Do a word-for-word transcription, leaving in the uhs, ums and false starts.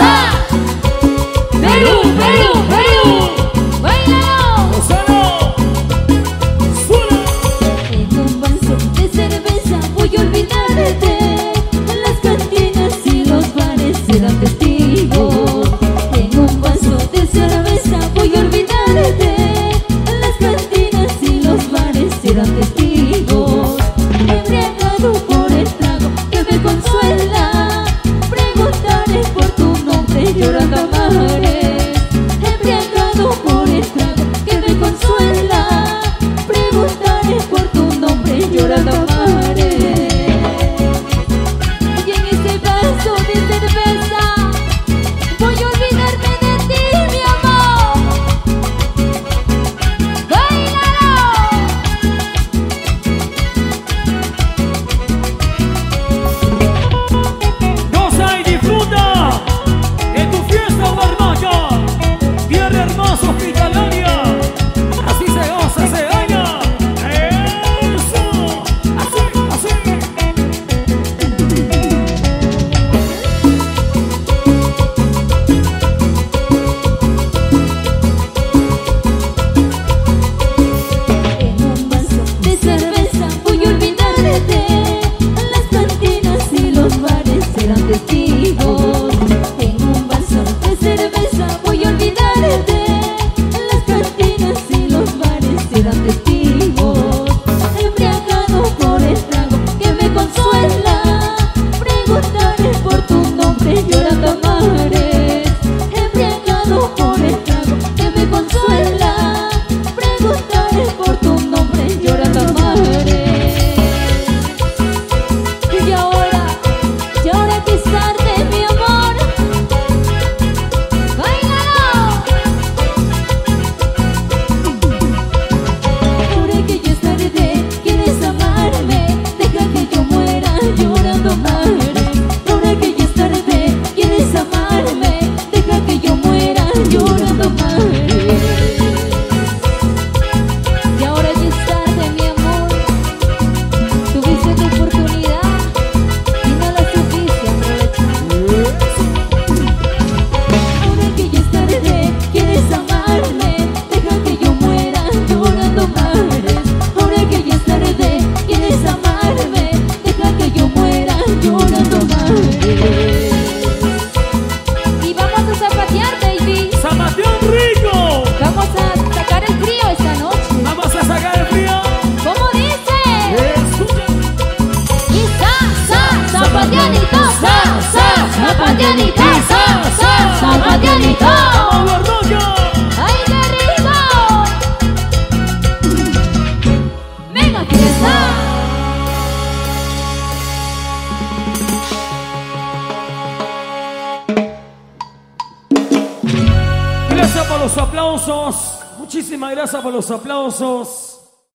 sa. Perú, Perú, Perú. Báilalo. Lozano, suena. En un vaso de cerveza voy a olvidarte. Las cantinas y los bares serán testigos. En un vaso de cerveza voy a olvidarte. Las cantinas y los bares serán testigos. Embriagado por el trago que me consuela, preguntaré por tu nombre llorando a mares. Embriagado por el trago que me consuela, preguntaré por tu nombre llorando a mares. Y en ese vaso de cerveza voy a olvidarme de ti, mi amor. ¡Báilalo! Goza y disfruta de tu fiesta barbacha. Tierra hermosa hospitalaria. Así se goza, se baila. Eso. Así, así. En un vaso de cerveza voy a olvidarte. Las cantinas y los bares serán testigos. En un vaso de cerveza voy a olvidarte. Las cantinas y los bares serán testigos. Embriagado por el trago que me consuela, preguntaré por tu nombre llorando a mares. Embriagado por el trago que me consuela, preguntaré por tu nombre llorando a mares. Y ahora, y ahora que es tarde, mi amor, báilalo. Ahora que ya es tarde, quieres amarme, deja que yo muera llorando a mares. Ahora que ya es tarde, quieres amarme, deja que yo muera llorando a mares. Y ahora ya es tarde, mi amor, tuviste tu oportunidad y no la supiste aprovechar. Ahora que ya es tarde, quieres amarme, deja que yo muera llorando a mares. Ahora que ya es tarde, quieres amarme, deja que yo muera llorando a mares. Y vamos a zapatear, baby. Zapateón rico. Vamos a sacar el frío esta noche. Vamos a sacar el frío. ¿Cómo dice? Escucha. Y sa, sa, zapateanito, sa, sa, zapateanito, sa, sa, zapateanito. ¡Vamos, barbacha! ¡Ay, qué rico! ¡Mega fiesta! Gracias por los aplausos. Muchísimas gracias por los aplausos.